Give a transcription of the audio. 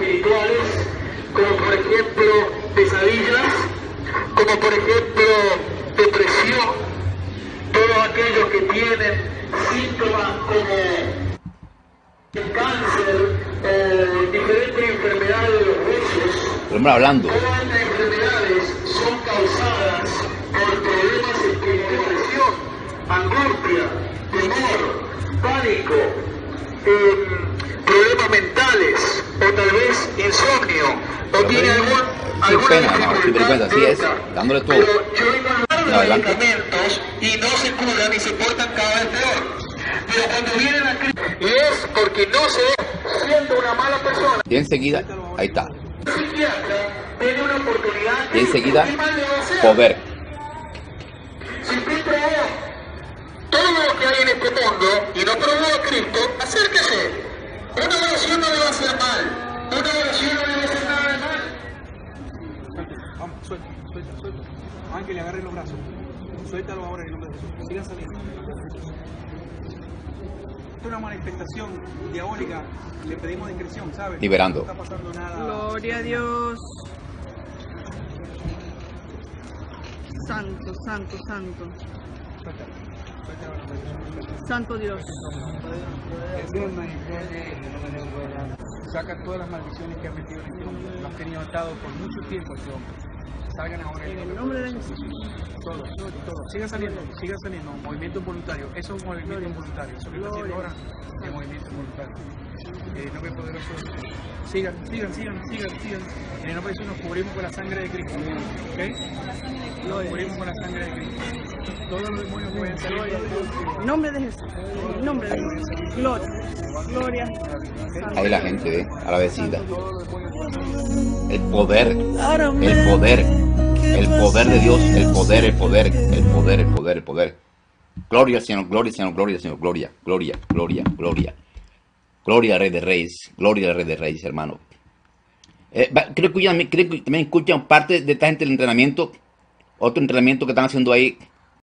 espirituales, como por ejemplo pesadillas, como por ejemplo depresión, todos aquellos que tienen síntomas como el cáncer o diferentes enfermedades de los huesos. Estamos hablando. Todas estas enfermedades son causadas por problemas espirituales, angustia, temor, pánico, problemas mentales, o tal vez insomnio, o tiene alguna dificultad. Así es, dándole todo. Pero yo los medicamentos y no se curan y se portan cada vez peor. Pero cuando vienen a Cristo, y es porque no se ve siendo una mala persona. Y enseguida, ahí está. El psiquiatra tiene una oportunidad. Y enseguida, poder. Si usted probó todo lo que hay en este mundo y no probó a Cristo, acérquese. Una oración no le va a hacer mal. Una oración no le va a hacer nada de mal. Vamos, suelta. Ángel, agarre los brazos. Suéltalo ahora en el nombre de Jesús. Sigan saliendo. Esto es una manifestación diabólica. Le pedimos discreción, ¿sabes? Liberando. No está pasando nada. Gloria a Dios. Santo, santo, santo. Santo Dios. Saca todas las maldiciones que ha metido en este hombre. Lo has tenido atado por mucho tiempo este hombre. Salgan ahora En el nombre de Jesús. Todo. Siga saliendo. Movimiento voluntario. Eso es un movimiento involuntario. Eso que está haciendo ahora es movimiento involuntario. En el nombre poderoso de Jesús. Sigan. En el nombre de Jesús nos cubrimos con la sangre de Cristo. ¿Ok? Nos cubrimos con la sangre de Cristo. Todos los demonios que vayan a salir. En nombre de Jesús. En nombre de Jesús. Gloria. Ahí la gente ve, agradecida. El poder de Dios, el poder. Gloria al Señor, gloria. Gloria al Rey de Reyes, hermano. Creo que también escuchan parte de esta gente del entrenamiento, otro entrenamiento que están haciendo ahí.